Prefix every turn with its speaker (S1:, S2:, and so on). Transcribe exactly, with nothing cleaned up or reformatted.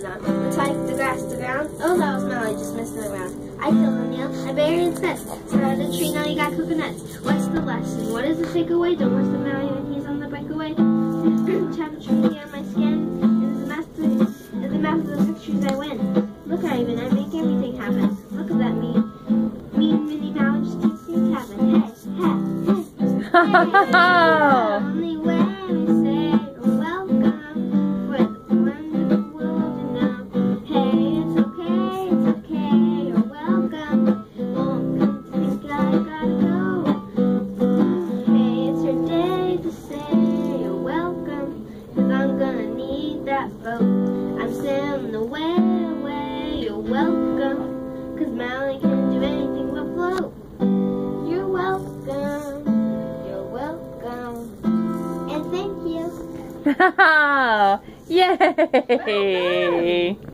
S1: clothes on. The spike, the grass, the ground. Oh, that was Molly just messing around. I killed a meal, I buried its nest. Surround a tree, now you got coconuts. What's the lesson? What is the takeaway? Don't waste the Molly when he's on the breakaway. Chap a tree on my skin. Is the map is the map of the pictures I win. Look, I even I make everything happen. Look at that mean, mean Minnie Mouse just keeps things happen. Hey, hey, hey, hey. Only way we say welcome for the wonderful world to know. Hey, it's okay, it's okay, you're welcome. Won't come to think I gotta go. Hey, it's your day to say you're welcome, 'cause I'm gonna need that boat. I'm sailing away, away, you're welcome, 'cause Molly can't do anything but float. You're welcome, you're welcome, and thank you.
S2: Yay!